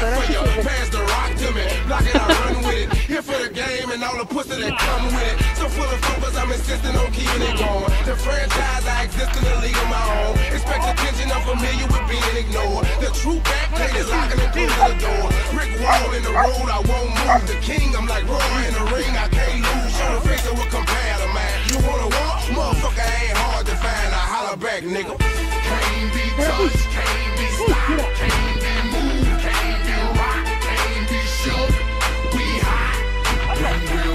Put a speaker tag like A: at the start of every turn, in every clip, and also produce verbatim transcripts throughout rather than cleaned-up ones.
A: for you. Pass the rock to me. Block it, I run with it. Here for the game and all the pussy that come with it. So full of focus, I'm insisting on keeping it going. The franchise, I exist in a league of my own. Expect attention, I'm familiar with being ignored. The true back plate is locking and closing the door. Brick wall in the road, I won't move. The king, I'm like Roy in the ring, I can't lose. Show the face that will compare to mine. You wanna walk? Motherfucker ain't hard to find. I holler back, nigga. Can't be touched, can't be stopped, can't be moved, can't be rocked, can't be shook. We hot, when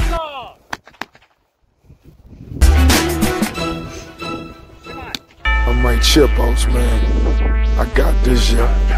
A: we'll
B: I'm Mike Chipos, man. I got this, yeah.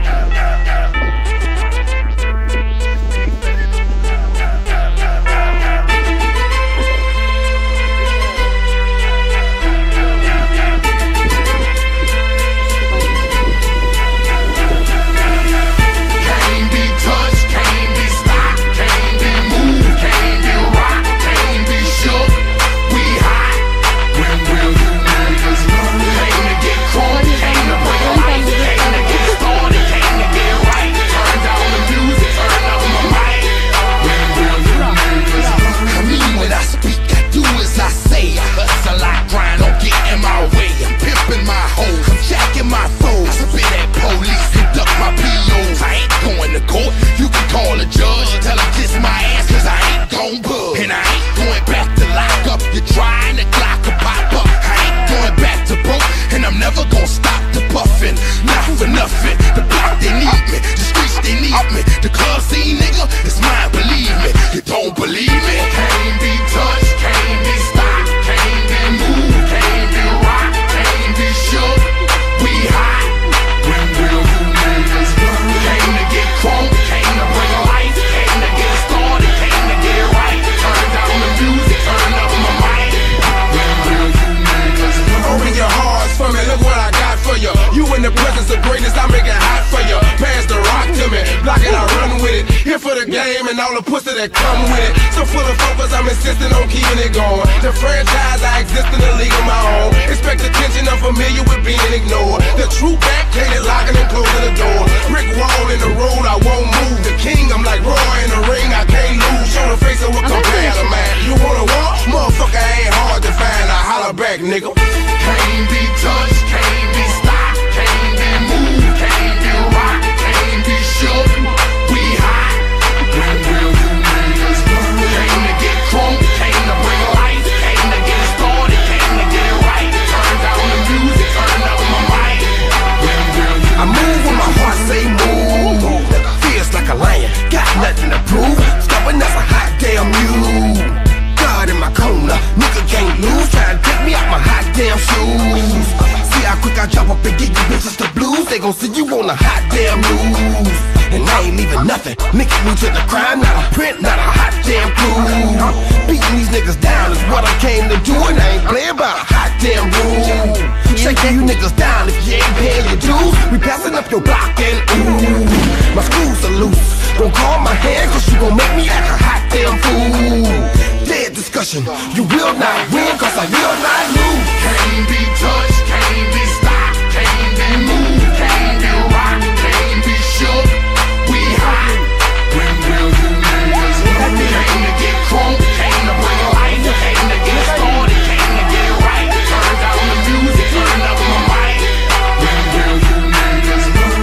A: And all the pussy that come with it. So full of focus, I'm insisting on keeping it going. The franchise, I exist in a league of my own. Expect attention, I'm familiar with being ignored. The true back plate is locking and closing the door. Brick wall in the road, I won't move. The king, I'm like Roy in the ring, I can't lose. Show the face of what compare to mine. You wanna walk? Motherfucker ain't hard to find. I holler back, nigga. Can't be touched, can't be stopped, can't be moved, can't be rocked, can't be shook. We hot. When will you niggas learn? Came to get crunk, came to bring life, came to get started, came to get it right. Turn down the music, turn up my mic. When will you I move when my heart say move. Feels like a lion, got nothing to prove. Stubborn as a hot damn mule. God in my corner, nigga can't lose. Try to take me out my hot damn shoes. See how quick I jump up and get you bitches the blues. They gon' see you on a hot damn news. And I ain't leaving nothing. Linking me to the crime, not a print, not a hot damn clue. Beating these niggas down is what I came to do, and I ain't playing by a hot damn rule. Shaking you niggas down if you ain't paying your dues. We passing up your block and ooh, my screws are loose. Don't call my hand, cause you gon' make me act a hot damn fool. Dead discussion, you will not win, cause I will not lose. Can't be touched, can't be stopped, can't be moved, can't be rocked, can't be shook. We hot. When will you niggas learn? Came to get crunk, came to bring life, came to get started, came to get it right. Turn down the music, turn up my mic. When will you niggas learn?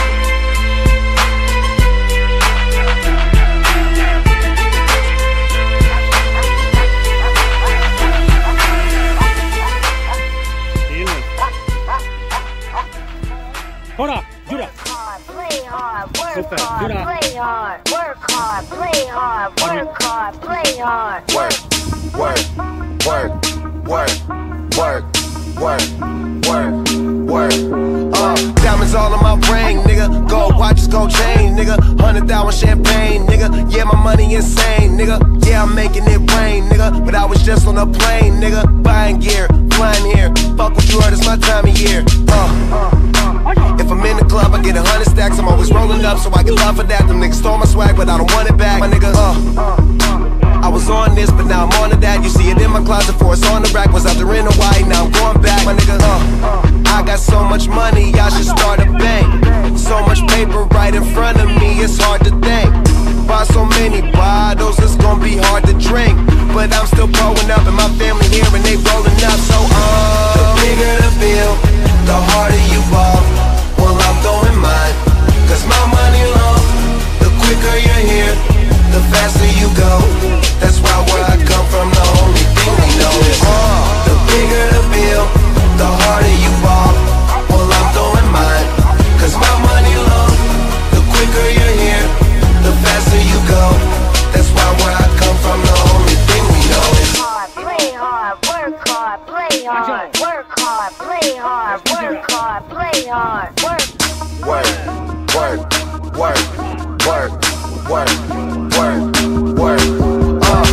C: Hold up, do that.
D: Play hard, work hard, play hard, work hard, play hard, work hard, play hard.
A: Work, work, work, work, work, work, work, work. Uh, diamonds all on my brain, nigga. Gold watches, gold chain, nigga. Hundred thousand champagne, nigga. Yeah, my money insane, nigga. Yeah, I'm making it rain, nigga. But I was just on a plane, nigga. Buying gear, flying here. Fuck what you heard, it's my time of year. Uh. If I'm in the club, I get a hundred stacks. I'm always rolling up, so I get love for that. Them niggas stole my swag, but I don't want it back. My nigga, uh, I was on this, but now I'm on to that. You see it in my closet, for it's on the rack. Was out there in Hawaii, now I'm going back. My nigga, uh,
C: I got so much money, I should start a bank. So much paper right in front of me, it's hard to think. Buy so many bottles, it's gonna be hard to drink. But I'm still growing up and my family here and they rolling up. So uh, the bigger the bill, the harder you ball. Well, I'm throwing mine, cause my money long. The quicker you're here, the faster you go. That's why where I come from, the only thing we know is uh, the bigger the bill, the harder you ball. Well, I'm throwing mine, cause my money long. The quicker you're here, the faster you go. That's why where I come from, the only thing we know is
D: hard, play hard, work hard, play hard, work hard, play hard, work hard, play hard, work.
C: Work, work, work, work, work, work, work. Uh,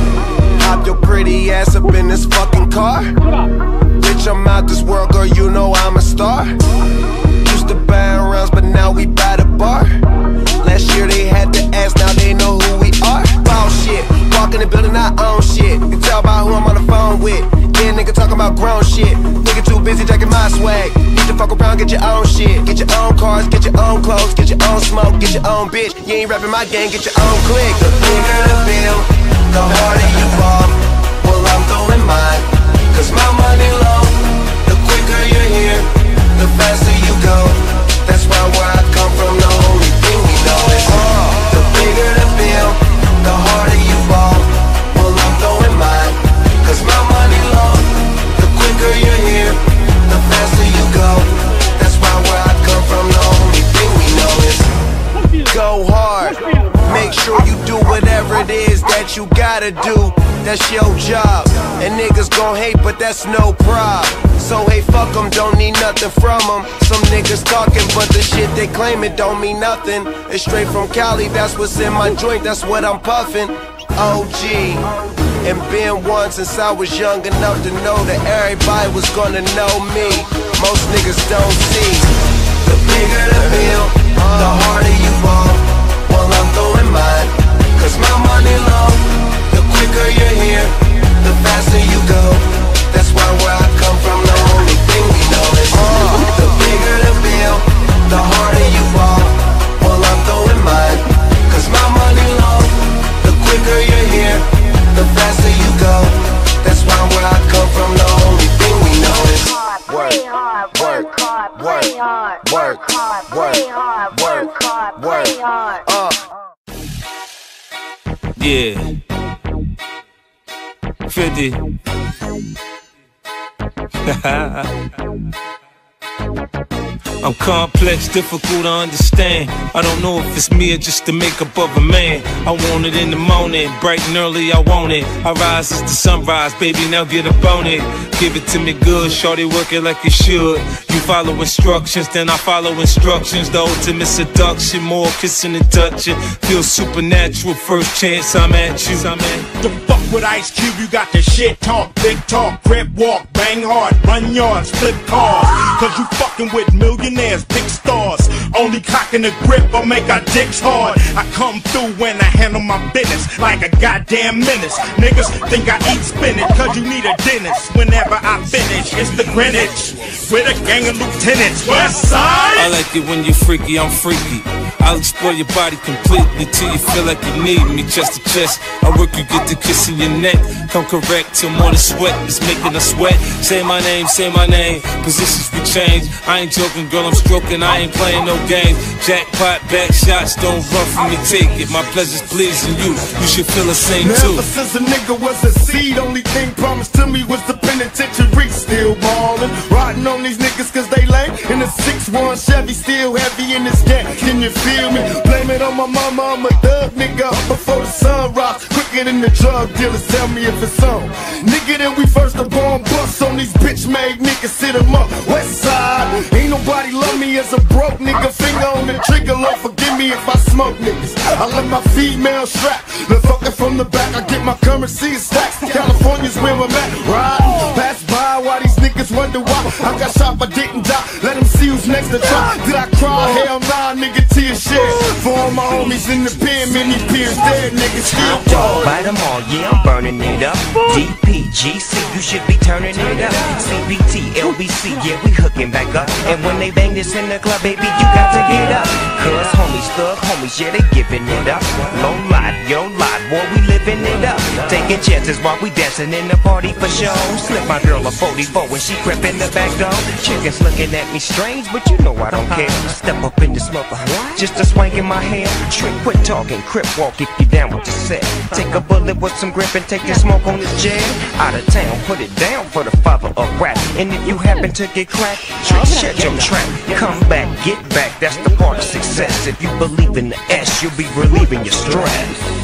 C: hop your pretty ass up in this fucking car. Bitch, I'm out this world, girl, you know I'm a star. Used to buy rounds, but now we buy the bar. Last year they had to ask, now they know who we are. Ball shit, walk in the building, I own shit. You can tell by who I'm on the phone with. Yeah, nigga talking about grown shit. Nigga too busy jacking my swag. Get the fuck around, get your own shit. Get your own cars, get your own clothes, get your own smoke, get your own bitch. You ain't rapping my gang, get your own clique. The bigger the bill, the harder you fall. Well, I'm throwing mine, cause my money low. The quicker you're here, the faster you go. That's why where I come from, the only thing we know is uh, the bigger the bill, the harder you ball. Well, I'm throwing mine, cause my money low. The quicker you're here, the faster you go. That's why where I come from, the only thing we know is go hard. Make sure you do whatever it is that you gotta do. That's your job. And niggas gon' hate, but that's no prob. So hey, fuck them, don't need nothing from them. Some niggas talking, but the shit they claim it don't mean nothing. It's straight from Cali, that's what's in my joint, that's what I'm puffin'. O G, and been one since I was young enough to know that everybody was gonna know me. Most niggas don't see. The bigger the bill, the harder you ball. Well, I'm throwing mine, cause my money long. The quicker you're here, the faster you go. That's why where I come from, the only thing we know is uh, the bigger the bill, the harder you ball. Well, I'm throwing mine, cause my money long. The quicker you're here, the faster you go. That's why where I come from, the only thing we know is work, work, work, work, work, work, work, work, uh.
E: Yeah, fifty. I'm complex, difficult to understand. I don't know if it's me or just the makeup of a man. I want it in the morning, bright and early, I want it. I rise as the sunrise, baby, now get up on it. Give it to me good, shorty, work it like you should. You follow instructions, then I follow instructions. The ultimate seduction, more kissing and touching. Feel supernatural, first chance I'm at you. I'm at
F: the fuck with Ice Cube, you got the shit talk, big talk, crip walk, bang hard, run yards, flip cars. Cause you fucking with millionaires, big stars. Only cocking the grip or make our dicks hard. I come through when I handle my business like a goddamn menace. Niggas think I eat spinach cause you need a dentist. Whenever I finish, it's the Greenwich with a gang of lieutenants. West side.
E: I like it when you're freaky, I'm freaky. I'll explore your body completely till you feel like you need me chest to chest. I work you, get the kiss in your neck. Come correct till more than sweat is making us sweat. Say my name, say my name. Positions we change. I ain't joking, girl, I'm stroking. I ain't playing no games. Jackpot, back shots, don't run from me, take it. My pleasure's pleasing you. You should feel the same too.
G: Ever since a nigga was a seed, only thing promised to me was the penitentiary. Still ballin', riding on these niggas cause they lame. In the six one Chevy, still heavy in this gang. Can you feel me? Blame it on my mama, I'm a thug nigga. Before the sun rise, quicker than the drug dealers. Tell me if it's on. Nigga, then we first the bomb bust on these bitch made niggas. Sit 'em up, west side. Ain't nobody love me as a broke nigga. Finger on the trigger, Lord forgive me if I smoke niggas. I let my female strap, the fucker from the back. I get my currency stacks. California's where I'm at, riding. Pass by while these niggas wonder why I got shot but didn't die. Let them see who's next to try. Did I cry? Hell nah, nigga, tear shit. For all my homies in the pen, many peers dead, niggas still ballin'.
H: Bite them all, yeah, I'm burning it up. D P G C, you should be turning it up. C B T, L B C, yeah, we hooking back up. And when they bang this in the club, baby, you got to get up. Cause homies, thug homies, yeah, they giving it up. Low life, yo life, boy, we living it up. Taking chances while we dancing in the party for show. Slip my girl a forty-four when she crept in the back door. Chickens looking at me strange, but you know I don't care. Step up in the smoker, just a swank in my hair. Trick, quit talking, crip walk if you down with the set. Take a bullet with some grip and take the smoke on this jam. Out of town, put it down for the father of rap. And if you happen to get cracked, trick, shut your trap. Come back, get back, that's the part of success. If you believe in the S, you'll be relieving your stress.